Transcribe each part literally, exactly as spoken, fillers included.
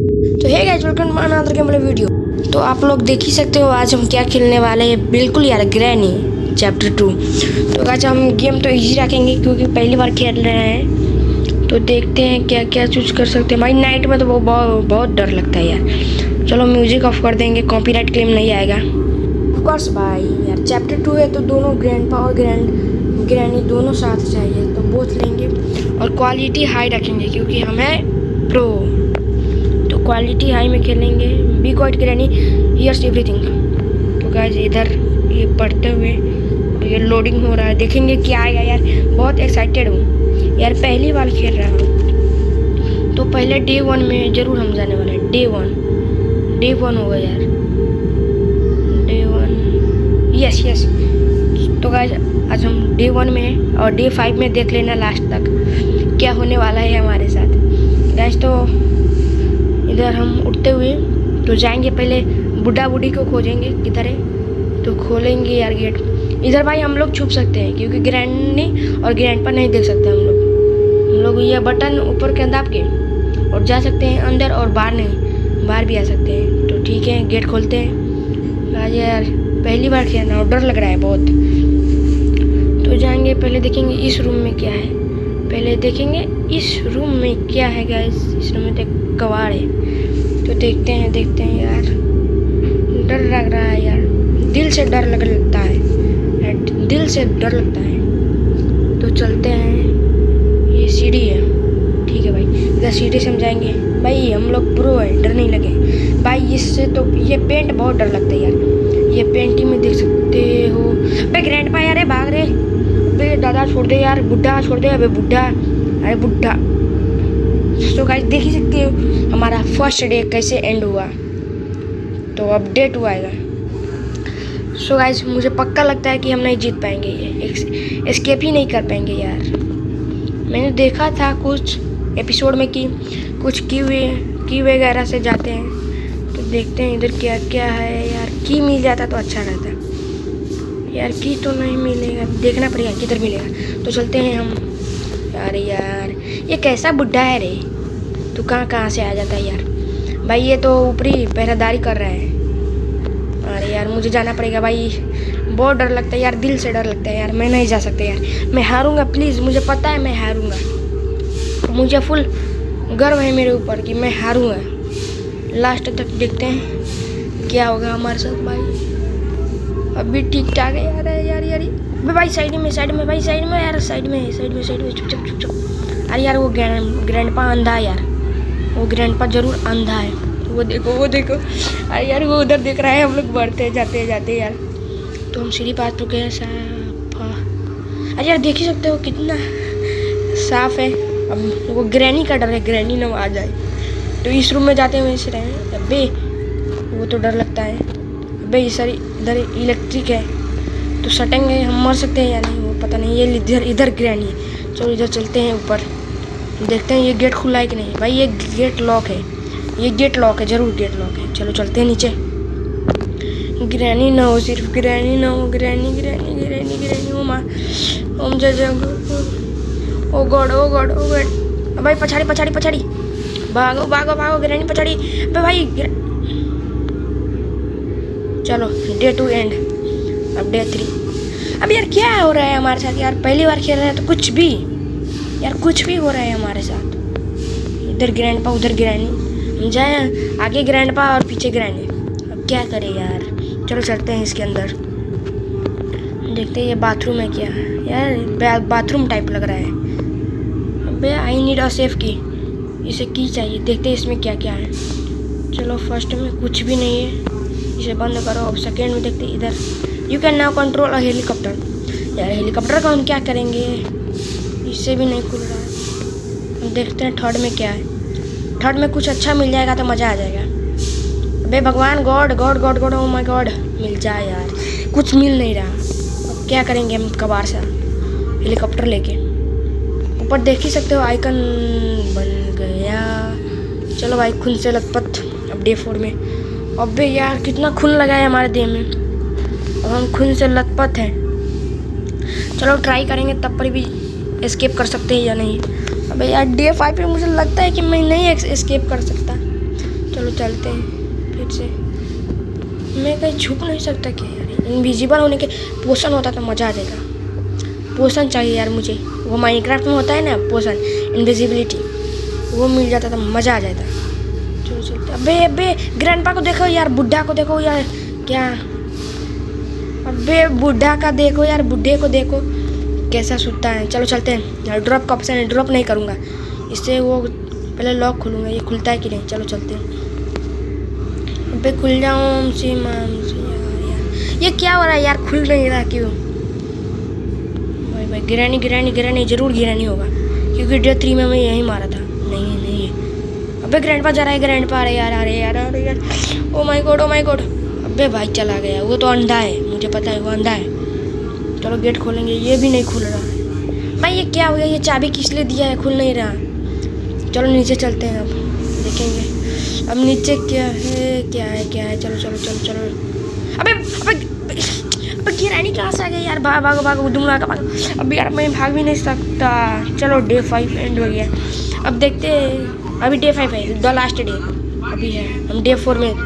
तो hey guys, welcome to another game video. तो आप लोग देख ही सकते हो आज हम क्या खेलने वाले हैं। बिल्कुल यार, ग्रैनी चैप्टर टू। तो गाइस हम गेम तो इजी रखेंगे क्योंकि पहली बार खेल रहे हैं। तो देखते हैं क्या क्या चूज कर सकते हैं। भाई नाइट में तो वो बहुत बहुत डर लगता है यार। चलो म्यूजिक ऑफ कर देंगे, कॉपीराइट क्लेम नहीं आएगा। ऑफ कोर्स भाई यार, चैप्टर टू है तो दोनों ग्रैंडपा और ग्रैंड ग्रैनी दोनों साथ चाहिए, तो बोथ लेंगे। और क्वालिटी हाई रखेंगे क्योंकि हम हैं प्रो। तो क्वालिटी हाई में खेलेंगे। Be quiet granny here's everything. तो गाइस इधर ये पढ़ते हुए ये लोडिंग हो रहा है, देखेंगे क्या आएगा यार। बहुत एक्साइटेड हूँ यार, पहली बार खेल रहा हूँ। तो पहले डे वन में जरूर हम जाने वाले हैं। डे वन डे वन होगा यार, डे वन। Yes yes. तो गाइस आज हम डे वन में हैं और डे फाइव में देख लेना लास्ट तक क्या होने वाला है हमारे साथ। गाइस तो इधर हम उठते हुए तो जाएंगे, पहले बुढ़ा बूढ़ी को खोजेंगे किधर है। तो खोलेंगे यार गेट। इधर भाई हम लोग छुप सकते हैं क्योंकि ग्रैंडी और ग्रैंडपा नहीं देख सकते हम लोग। हम लोग ये बटन ऊपर के दाब के और जा सकते हैं अंदर, और बाहर नहीं, बाहर भी आ सकते हैं। तो ठीक है, गेट खोलते हैं। आज यार पहली बार खेलना और डर लग रहा है बहुत। तो जाएंगे, पहले देखेंगे इस रूम में क्या है। पहले देखेंगे इस रूम में क्या है गाइस। इस रूम में तो कबाड़ है। तो देखते हैं देखते हैं यार, डर लग रहा है यार, दिल से डर लग लगता है, दिल से डर लगता है। तो चलते हैं, ये सीढ़ी है, ठीक है भाई। इधर सीढ़ी से हम जाएंगे। भाई हम लोग प्रो है, डर नहीं लगे भाई इससे। तो ये पेंट बहुत डर लगता है यार, ये पेंटिंग में देख सकते हो। भाई ग्रैंडपा यार है, भाग रहे। अबे दादा छोड़ दे यार, बुढ़ा छोड़ दे। अबे बुढ़ा, अरे बुढ़ा। तो गाइस देख ही सकते हो हमारा फर्स्ट डे कैसे एंड हुआ। तो अपडेट हुआ है। सो गाइस मुझे पक्का लगता है कि हम नहीं जीत पाएंगे, ये एस्केप ही नहीं कर पाएंगे यार। मैंने देखा था कुछ एपिसोड में कि कुछ की हुए की वगैरह से जाते हैं। तो देखते हैं इधर क्या क्या है यार। की मिल जाता तो अच्छा रहता यार, की तो नहीं मिलेगा, देखना पड़ेगा किधर मिलेगा। तो चलते हैं हम। अरे यार ये कैसा बुढ़ा है रे, तू कहाँ कहाँ से आ जाता है यार। भाई ये तो ऊपरी पहरेदारी कर रहा है। अरे यार मुझे जाना पड़ेगा भाई, बहुत डर लगता है यार, दिल से डर लगता है यार। मैं नहीं जा सकता यार, मैं हारूंगा प्लीज़, मुझे पता है मैं हारूंगा। मुझे फुल गर्व है मेरे ऊपर कि मैं हारूंगा। लास्ट तक देखते हैं क्या होगा हमारे साथ भाई। अभी ठीक ठाक है यार यार यार भाई भाई साइड में साइड में भाई साइड में यार, साइड में साइड में साइड में चुप चुप चुप चुप। अरे यार वो ग्रैंड ग्रैंडपा अंधा है यार, वो ग्रैंडपा जरूर अंधा है। वो देखो वो देखो, अरे यार वो उधर देख रहा है। हम लोग बढ़ते जाते जाते यार। तो हम सीढ़ी पार तो गए साफ। अरे यार देख ही सकते हो कितना साफ है। अब वो ग्रैनी का डर है, ग्रैनी ना आ जाए। तो इस रूम में जाते हुए इस रहे। अबे वो तो डर लगता है। अबे ये सारी इधर इलेक्ट्रिक है, तो सटेंगे हम, मर सकते हैं या नहीं वो पता नहीं। ये इधर इधर ग्रैनी है। चलो इधर चलते हैं ऊपर, देखते हैं ये गेट खुला है कि नहीं। भाई ये गेट लॉक है, ये गेट लॉक है, जरूर गेट लॉक है। चलो चलते हैं नीचे। ग्रैनी ना हो, सिर्फ ग्रैनी ना हो। ग्रैनी ग्रैनी ग्रैनी ग्रैनी ओ माँ, ओम जय जय oh god oh god oh god. भाई पछाड़ी पछाड़ी पछाड़ी, भागो भागो भागो, ग्रैनी पछाड़ी। अबे भाई चलो डे टू एंड, अब डे थ्री। अब यार क्या हो रहा है हमारे साथ यार, पहली बार खेल रहे हैं तो कुछ भी यार कुछ भी हो रहा है हमारे साथ। इधर ग्रैंडपा उधर ग्रैनी, हम जाए आगे ग्रैंडपा और पीछे ग्रैनी। अब क्या करें यार, चलो चलते हैं इसके अंदर, देखते हैं ये बाथरूम है क्या यार। बाथरूम टाइप लग रहा है। अबे आई नीड अ सेफ की, इसे की चाहिए। देखते हैं इसमें क्या क्या है। चलो फर्स्ट में कुछ भी नहीं है, इसे बंद करो। अब सेकेंड में देखते हैं इधर, you can now control a helicopter. यार हेलीकॉप्टर का हम क्या करेंगे, इससे भी नहीं खुल रहा है। हम देखते हैं थर्ड में क्या है। थर्ड में कुछ अच्छा मिल जाएगा तो मज़ा आ जाएगा। अबे भगवान god god god god oh my god, मिल जाए यार। कुछ मिल नहीं रहा, अब क्या करेंगे हम कबाड़ से हेलीकॉप्टर लेके। ऊपर देख ही सकते हो आइकन बन गया। चलो भाई खून से लथपथ, अब डे फोर में। अबे यार कितना खून लगा है हमारे देह में, अब हम खून से लथपथ हैं। चलो ट्राई करेंगे तब पर भी एस्केप कर सकते हैं या नहीं। अबे यार डे फाइव पे मुझे लगता है कि मैं नहीं एस्केप कर सकता। चलते हैं फिर से। मैं कहीं छुप नहीं सकता क्या यार? इनविजिबल होने के पोशन होता तो मज़ा आ जाएगा। पोशन चाहिए यार मुझे, वो माइनक्राफ्ट में होता है ना पोशन इनविजिबिलिटी, वो मिल जाता तो मज़ा आ जाता। चलो चलते। अबे अबे ग्रैंडपा को देखो यार, बुढ़ा को देखो यार, क्या अबे बुढ़ा का देखो यार, बुढ़े को देखो कैसा सुनता है। चलो चलते हैं यार। ड्रॉप का ऑप्शन है, ड्रॉप नहीं करूँगा इससे। वो पहले लॉक खोलूँगा, ये खुलता है कि नहीं। चलो चलते हैं। अबे खुल जाऊँ से माम से यार, यार ये क्या हो रहा है यार? खुल नहीं रहा क्यों? भाई भाई गिरानी गिरानी गिरानी जरूर गिरानी होगा, क्योंकि डे थ्री में मैं यही मारा था। नहीं है नहीं है। अबे ग्रैंडपा जा रहा है, ग्रैंडपा आ रहे यार, आ रहे यार, आ रहे यार। Oh my god, oh my god. अबे भाई चला गया, वो तो अंधा है, मुझे पता है वो अंधा है। चलो गेट खोलेंगे, ये भी नहीं खुल रहा है। भाई ये क्या हो गया? ये चाबी किस लिए दिया है? खुल नहीं रहा। चलो नीचे चलते हैं, अब देखेंगे अब नीचे क्या है, क्या है क्या है। चलो चलो चलो चलो। अबे अबे अबे गिरानी कहाँ से आ गया यार? भाग भागो भागो दुमड़ा का भागो। अब यार मैं भाग भी नहीं सकता। चलो डे फाइव एंड हो गया। अब देखते हैं, अभी डे फाइव है, द लास्ट डे अभी है। हम डे फोर में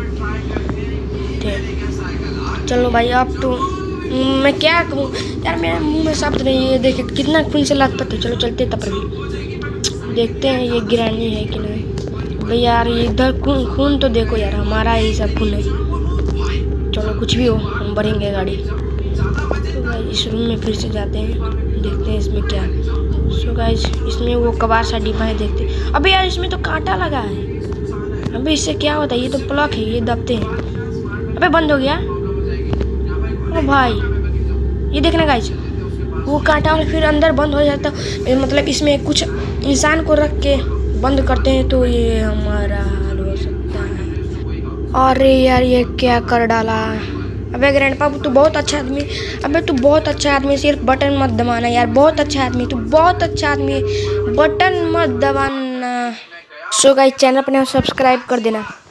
थे। चलो भाई अब तो मैं क्या कहूँ यार, मेरे मुंह में शब्द नहीं है। देखे कितना खून से लथपथ है। चलो चलते तब भी देखते हैं ये गिरानी है कि नहीं। भाई यार इधर खून खून तो देखो यार, हमारा ही सब खून है। चलो कुछ भी हो, हम भरेंगे गाड़ी। तो भाई इस रूम में फिर से जाते हैं, देखते हैं इसमें क्या। सो गाइस इसमें वो कबाड़ सा डिब्बा है, देखते। अबे यार इसमें तो कांटा लगा है। अबे इससे क्या होता है? ये तो प्लग है, ये दबते हैं। अबे बंद हो गया। ओ भाई ये देखना गाइस, वो कांटा और फिर अंदर बंद हो जाता। मतलब इसमें कुछ इंसान को रख के बंद करते हैं तो ये हमारा हाल हो सकता है। अरे यार ये क्या कर डाला। अबे ग्रैंडपा तू बहुत अच्छा आदमी। अबे तू बहुत अच्छा आदमी, सिर्फ बटन मत दबाना यार। बहुत अच्छा आदमी तू, बहुत अच्छा आदमी, बटन मत दबाना। सो गाइस चैनल अपने सब्सक्राइब कर देना।